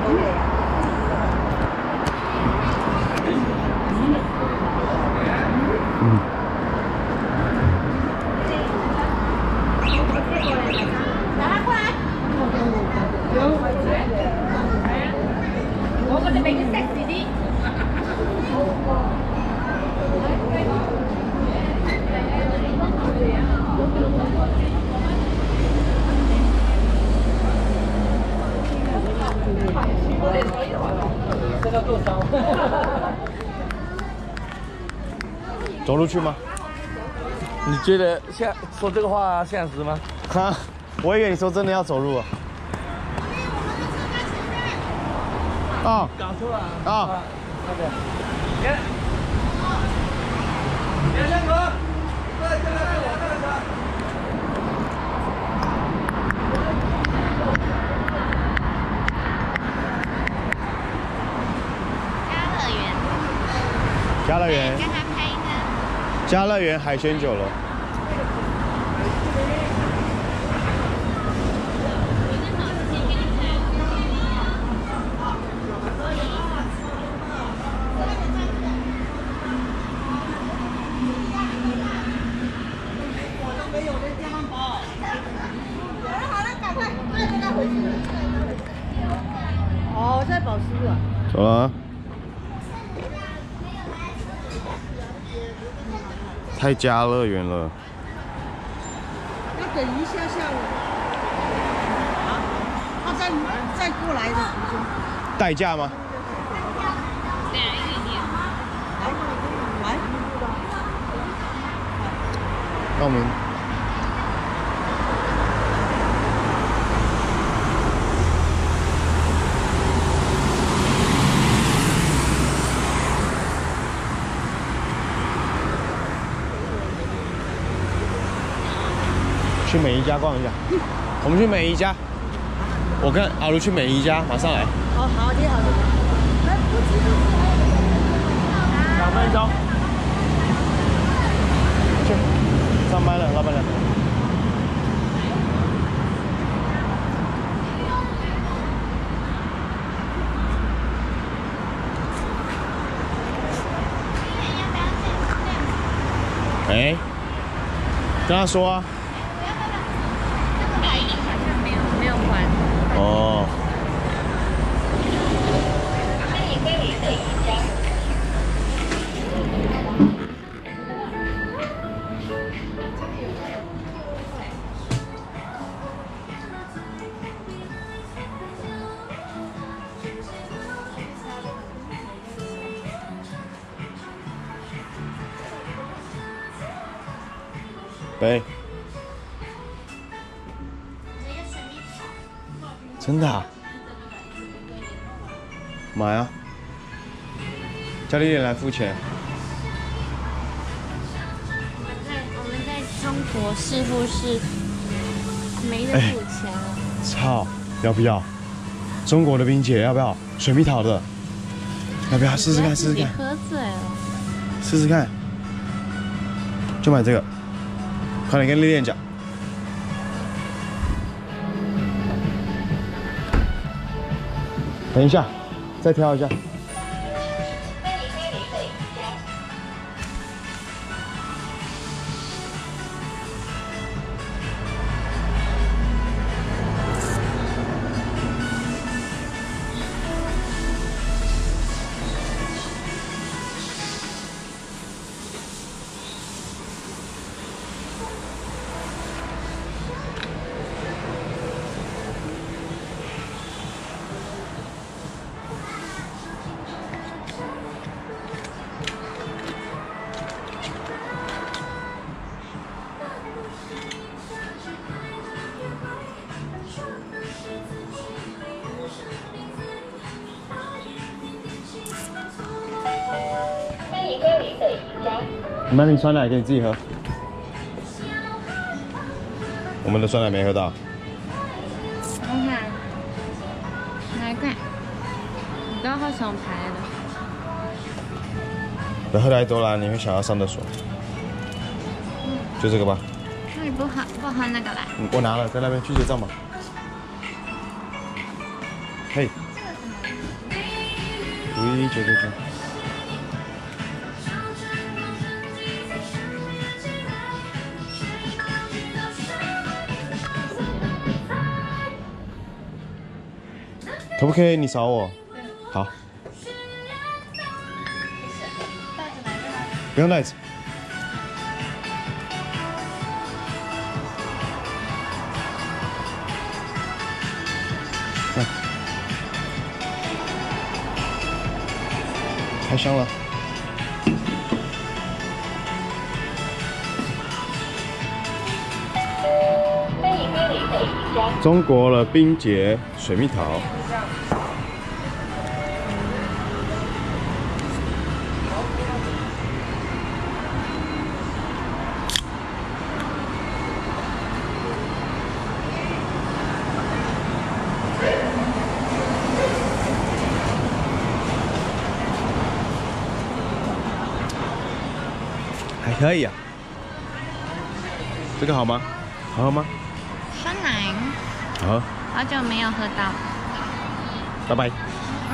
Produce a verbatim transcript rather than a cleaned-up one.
嗯。 我哋俾啲 sexy 啲。 走路去吗？ 你觉得现说这个话现实吗？ 哈，我以为你说真的要走路啊。啊， 搞错了啊， 那个，别，别上车，过来，过来，过来，过来，过来。 家乐园， 跟他拍一个。 家乐园海鲜酒楼。 哦，在保湿路啊。 走了啊。太家乐园了。 要等一下下午。啊，他再再过来的途中。 代驾吗？ 对啊，一点点。 来，来。 那我们。去每一家逛一下，我们去每一家。我跟阿如去每一家，马上来。 好好的，好的。 两分钟。去，上班了，老板娘。哎，跟他说啊。哦。喂。真的啊？买啊！叫丽丽来付钱。 我们在我们在中国是不是没得付钱了？ 操，要不要？中国的冰姐要不要？水蜜桃的，要不要试试看？试试看。 喝醉了。 试试看。就买这个，快点跟丽丽讲。等一下，再挑一下。你买瓶酸奶给你自己喝。我们的酸奶没喝到。 我看，哪个？你刚好想排的。 不要喝太多啦，你会想要上厕所。就这个吧。 那你不喝不喝那个来？ 我拿了，在那边去结账吧。嘿。 一九九九。可不可以你扫我？好。不用袋子。来，太香了。中国的冰结水蜜桃。 还可以啊，这个好吗？好喝吗？ 酸奶， 好喝。 好久没有喝到。 拜拜。